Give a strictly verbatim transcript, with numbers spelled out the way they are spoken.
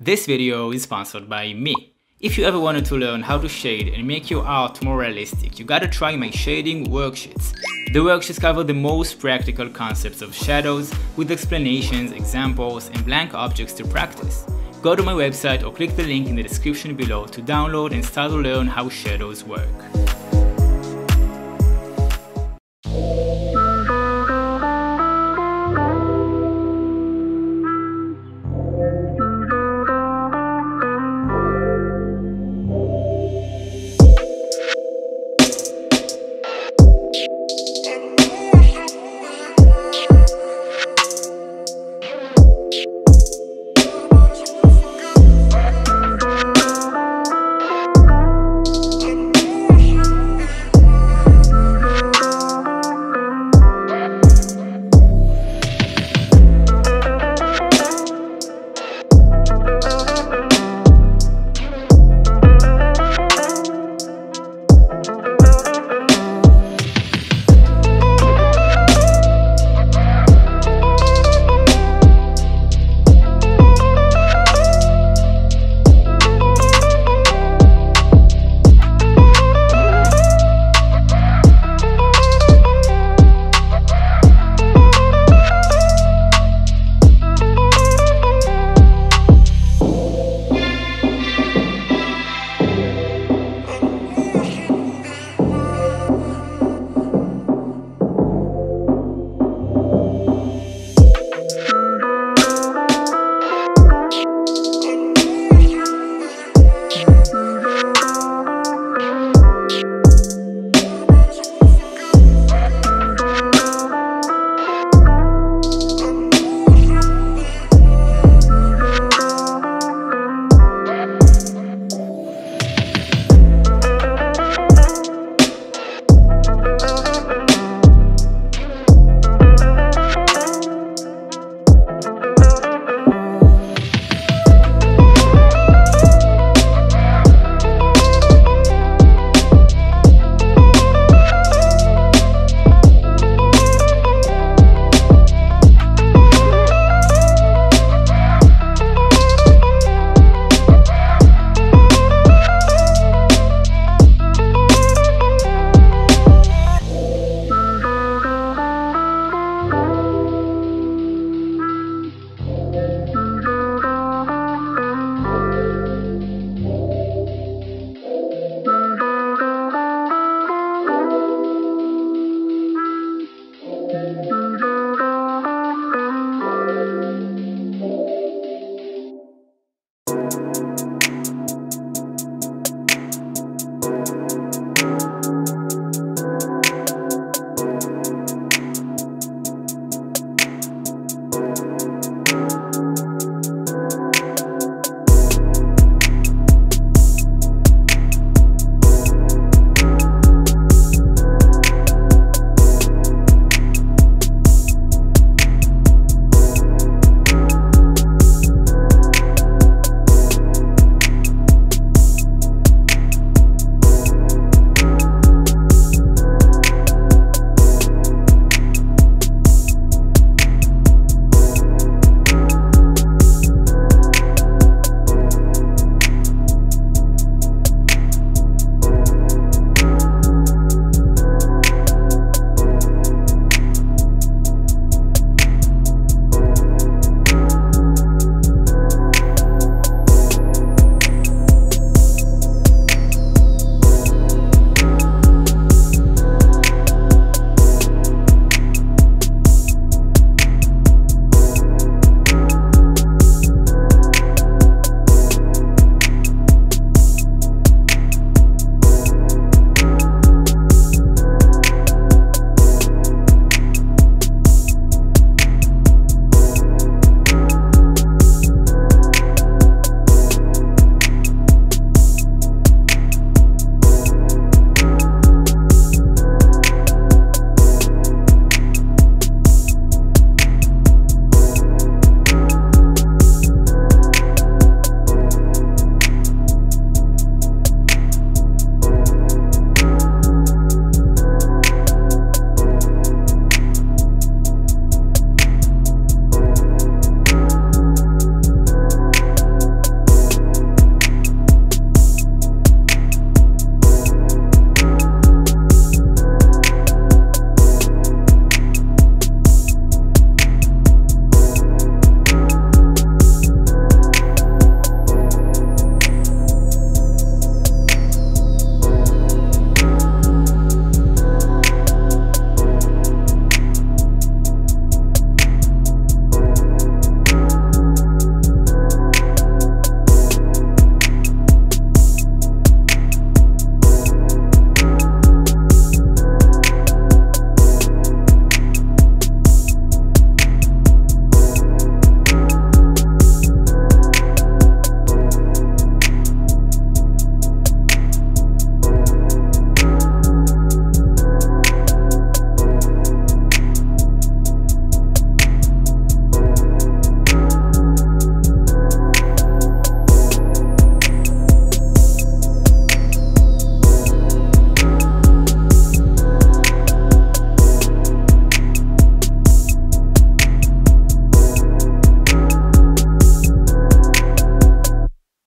This video is sponsored by me. If you ever wanted to learn how to shade and make your art more realistic, you gotta try my shading worksheets. The worksheets cover the most practical concepts of shadows with explanations, examples, and blank objects to practice. Go to my website or click the link in the description below to download and start to learn how shadows work.